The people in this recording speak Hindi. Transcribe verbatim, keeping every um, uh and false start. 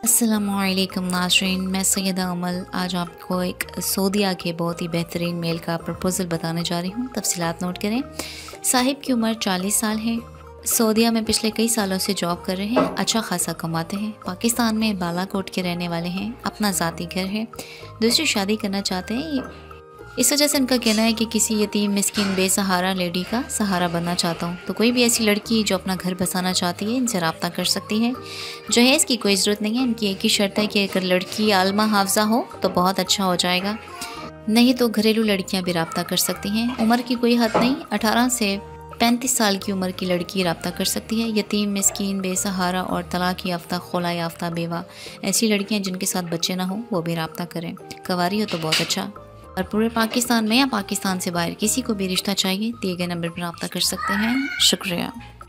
अस्सलामुअलैकुम नाज़रीन, मैं सैयदा अमल आज आपको एक सऊदीया के बहुत ही बेहतरीन मेल का प्रपोज़ल बताने जा रही हूँ। तफसीलात नोट करें। साहिब की उम्र चालीस साल है। सऊदीया में पिछले कई सालों से जॉब कर रहे हैं, अच्छा खासा कमाते हैं। पाकिस्तान में बालाकोट के रहने वाले हैं, अपना ज़ाती घर है, दूसरी शादी करना चाहते हैं। इस वजह से उनका कहना है कि किसी यतीम मिस्किन बेसहारा लेडी का सहारा बनना चाहता हूँ। तो कोई भी ऐसी लड़की जो अपना घर बसाना चाहती है इनसे रब्ता कर सकती है। जहेज़ की कोई ज़रूरत नहीं है। इनकी एक ही शर्त है कि अगर लड़की आलमा हाफजा हो तो बहुत अच्छा हो जाएगा, नहीं तो घरेलू लड़कियाँ भी रब्ता कर सकती हैं। उम्र की कोई हद नहीं, अठारह से पैंतीस साल की उम्र की लड़की रब्ता कर सकती है। यतीम मिस्किन बेसहारा और तलाक याफ्ता खुला याफ्ता बेवा ऐसी लड़कियाँ जिनके साथ बच्चे ना हो वो भी रब्ता करें। कवारी हो तो बहुत अच्छा। और पूरे पाकिस्तान में या पाकिस्तान से बाहर किसी को भी रिश्ता चाहिए दिए गए नंबर पर रब्ता कर सकते हैं। शुक्रिया।